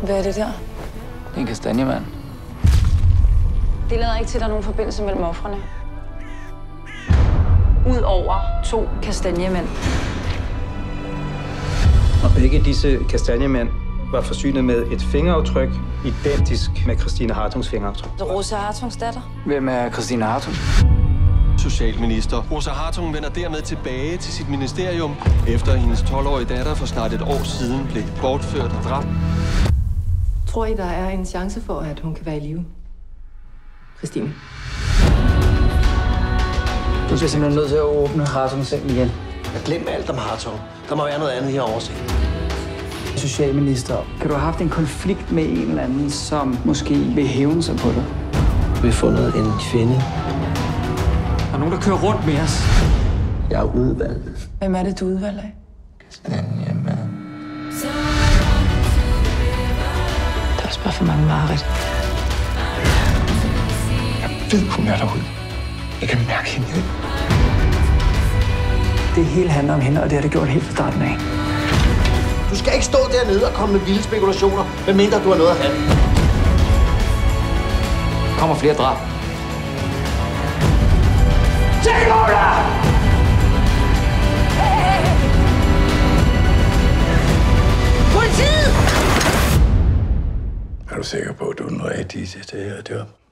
Hvad er det der? Det er en kastanjemand. Det lader ikke til, at der er nogen forbindelse mellem ofrene. Udover 2 kastanjemænd. Og begge disse kastanjemænd var forsynet med et fingeraftryk, identisk med Christine Hartungs fingeraftryk. Rosa Hartungs datter. Hvem er Christine Hartung? Socialminister Rosa Hartung vender dermed tilbage til sit ministerium, efter hendes 12-årige datter for snart et år siden blev bortført og dræbt. Tror I, der er en chance for, at hun kan være i live? Christine? Du bliver simpelthen nødt til at åbne Hartungs seng igen. Glem alt om Hartung. Der må være noget andet her oversigt. Socialminister, kan du have haft en konflikt med en eller anden, som måske vil hævne sig på dig? Vi har fundet en kvinde. Der er nogen, der kører rundt med os. Jeg er udvalgt. Hvem er det, du udvalger af? Kastanjemand. Der er også bare for mange mareridt. Jeg ved, hun er derude. Jeg kan mærke hende. Det hele handler om hende, og det har det gjort helt fra starten af. Du skal ikke stå dernede og komme med vilde spekulationer, medmindre du har noget at have. Kommer flere drab. Er du sikker på, at du er den rigtige til det her job?